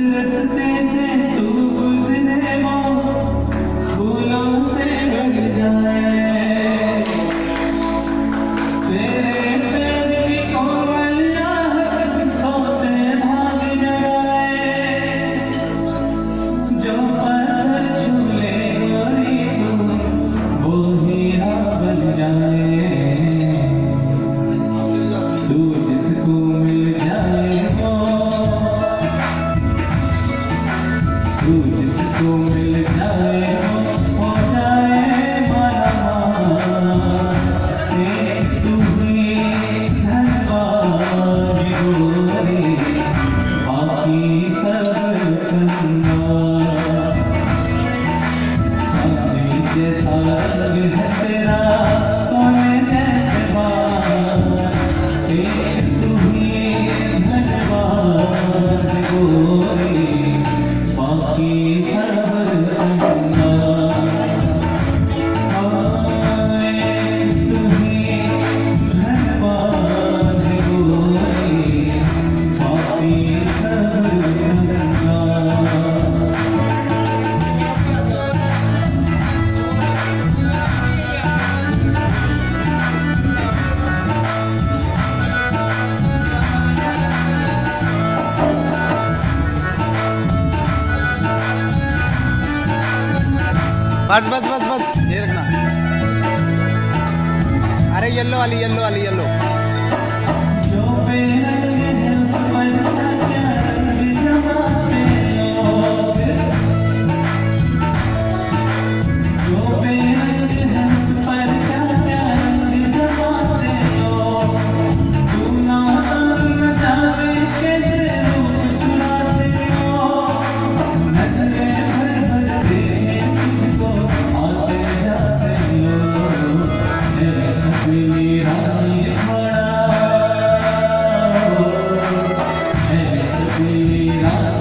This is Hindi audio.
रास्ते से तू गुजरे वो फूलों से भर जाए, तेरे पैर की कोमलियां सोते भाग जाए, जो पत्थर छूले गोरी तू वो हीरा बन जाए, तू जिसको मिल जाए वो, तू जिसको मिल जाए वो हो जाए माला, तू ही धनवान गोरी, बाकी सब चंदा, चांदी जैसा रंग है तेरा सोने जैसे बाल, तू ही धनवान गोरी, बाकी सब चंदा, तू ही धनवान गोरी, बाकी सब चंदा। बस बस बस बस ये रखना। अरे येलो वाली येलो वाली येलो। जो बेरंग है उस पर क्या रंग जमाते लोग, जो बेरंग है उस पर क्या रंग जमाते लोग, तू ना न जाने कैसे रूप चुराते हो, नजरें भर भर देखे तुझको आते जाते लोग, मेरे छपी रानी खड़ा, मेरे छपी रानी